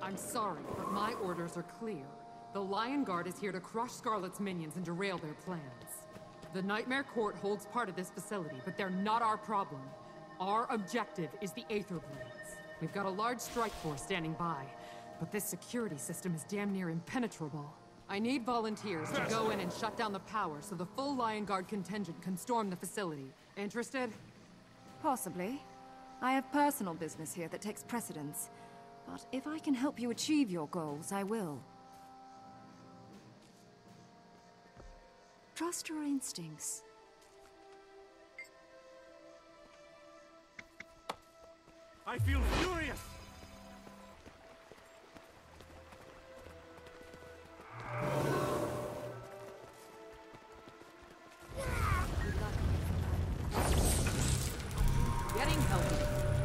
I'm sorry, but my orders are clear. The Lion Guard is here to crush Scarlet's minions and derail their plans. The Nightmare Court holds part of this facility, but they're not our problem. Our objective is the Aether Blades. We've got a large strike force standing by, but this security system is damn near impenetrable. I need volunteers to go in and shut down the power so the full Lion Guard contingent can storm the facility. Interested? Possibly. I have personal business here that takes precedence. But if I can help you achieve your goals, I will. Trust your instincts. I feel furious! Getting healthy.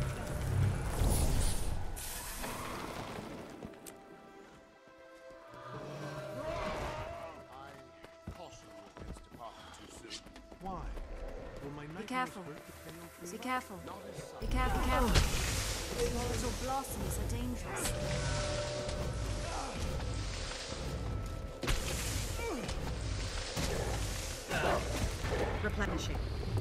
Why? Will my Be careful. nightmares hurt the pale Be careful. Be careful, careful. These volatile blossoms are dangerous. Replenishing.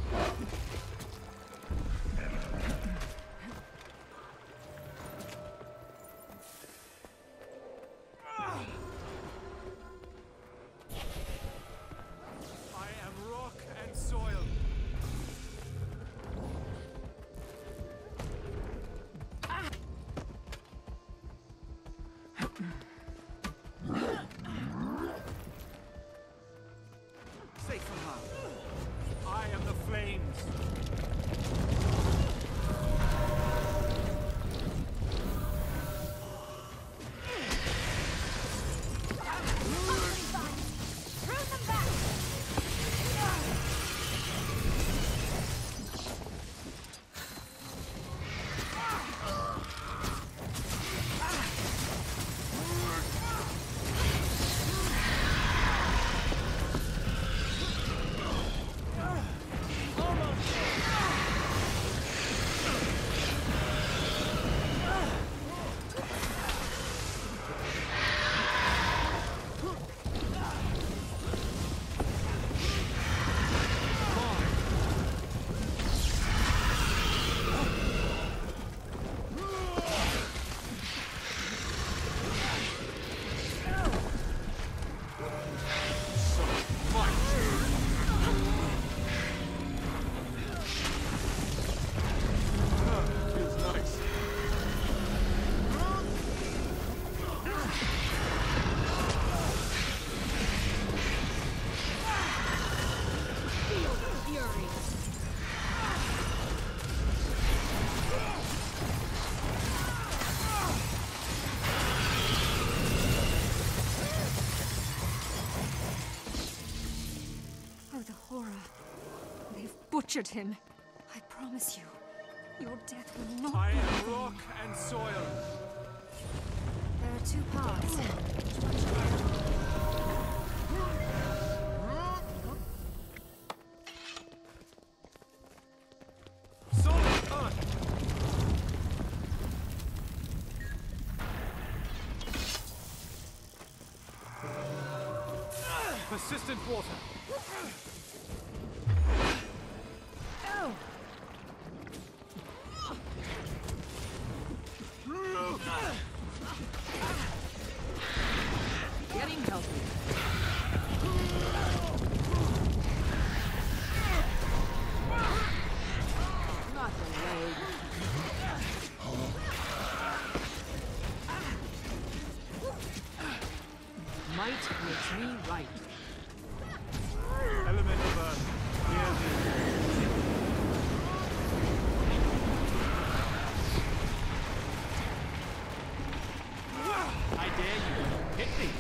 I am rock and soil. Safe from harm. I am the flames. Feels nice. Feel the fury. Oh, the horror. They've butchered him. I promise you, your death will not I be in am vain. rock and soil. There are two paths. Solid earth. Persistent water. Oh! Getting healthy. Not the leg. Might makes me right. Element of earth. Hear me. I dare you. Hit me.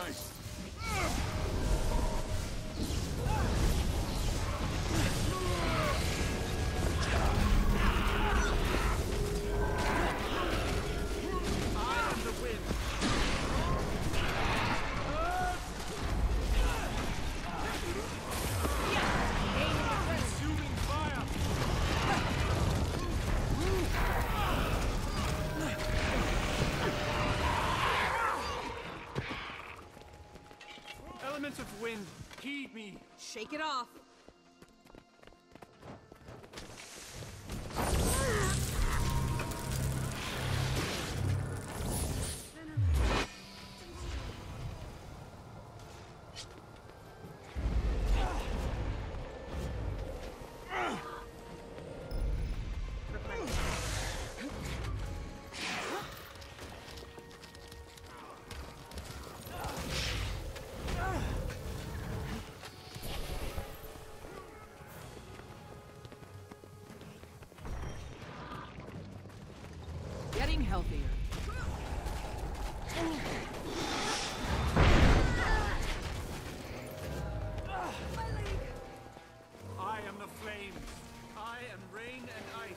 Element of wind, heed me. Shake it off. Getting healthier. I am the flames. I am rain and ice.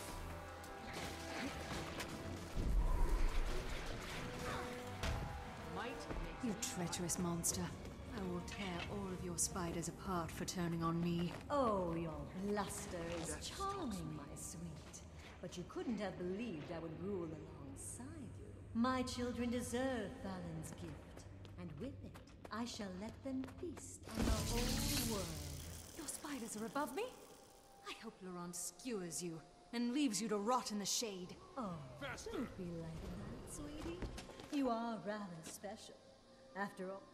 Might make you treacherous monster. I will tear all of your spiders apart for turning on me. Oh, your bluster is charming, my sweet. But you couldn't have believed I would rule alongside you. My children deserve Balin's gift, and with it, I shall let them feast on the whole world. Your spiders are above me? I hope Laurent skewers you and leaves you to rot in the shade. Oh, don't be like that, sweetie. You are rather special. After all...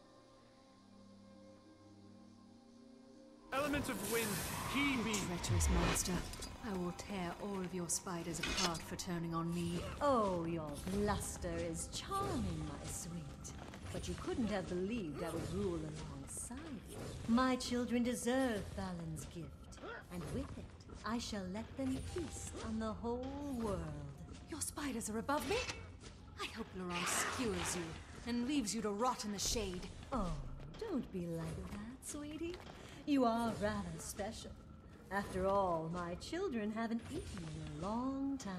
Element of wind, heed me. Treacherous monster. I will tear all of your spiders apart for turning on me. Oh, your bluster is charming, my sweet. But you couldn't have believed I would rule alongside you. My children deserve Balin's gift, and with it, I shall let them feast on the whole world. Your spiders are above me? I hope Laurent skewers you and leaves you to rot in the shade. Oh, don't be like that, sweetie. You are rather special. After all, my children haven't eaten in a long time.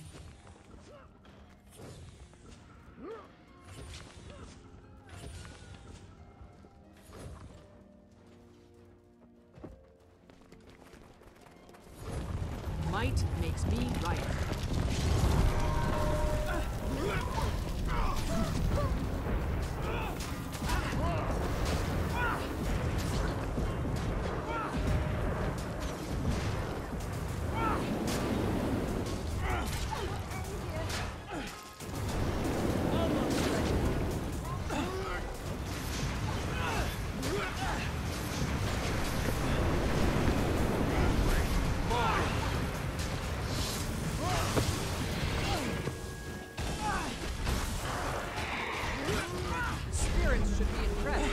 Might makes me right. Spirits should be impressed.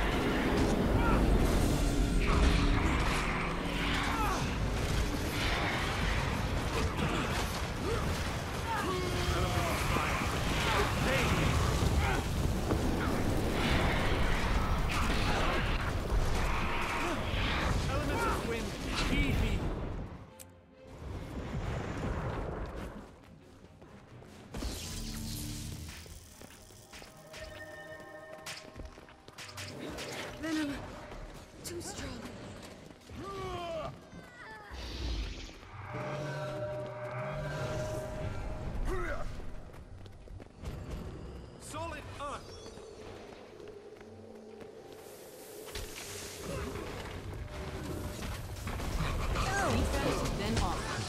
Element of wind, heed me. Venom, too strong. Solid earth. Defense, then offense.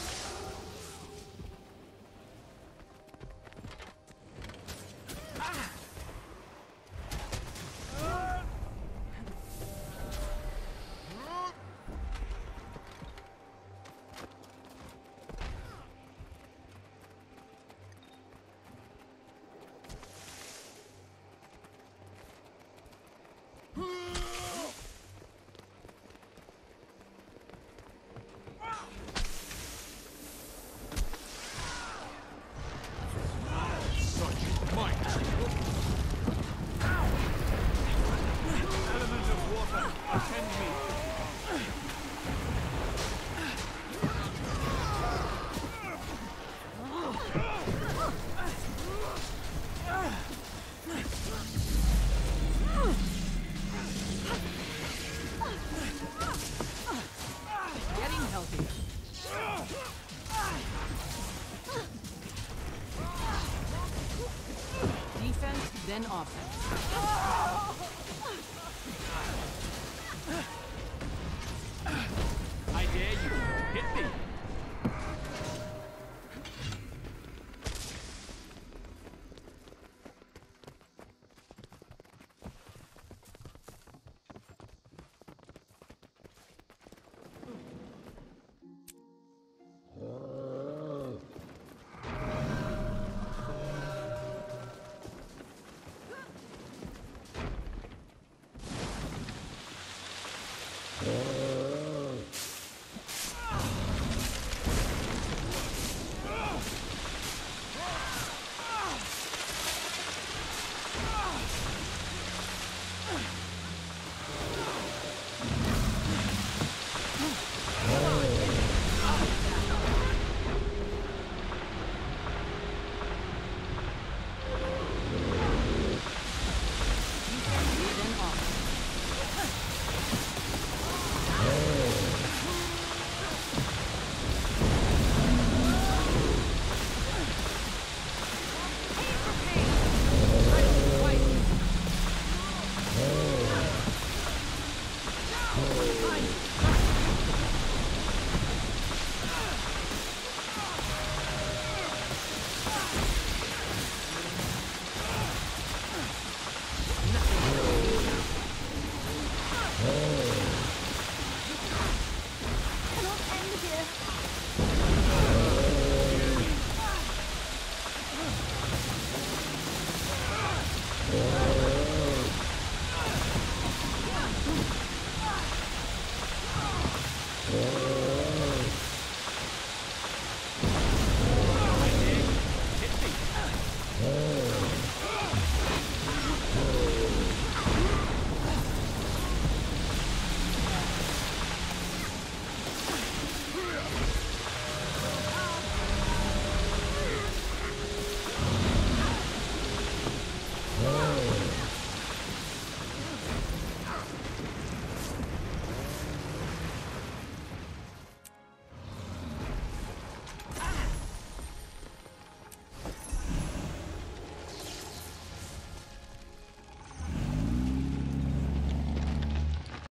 defense, then offense.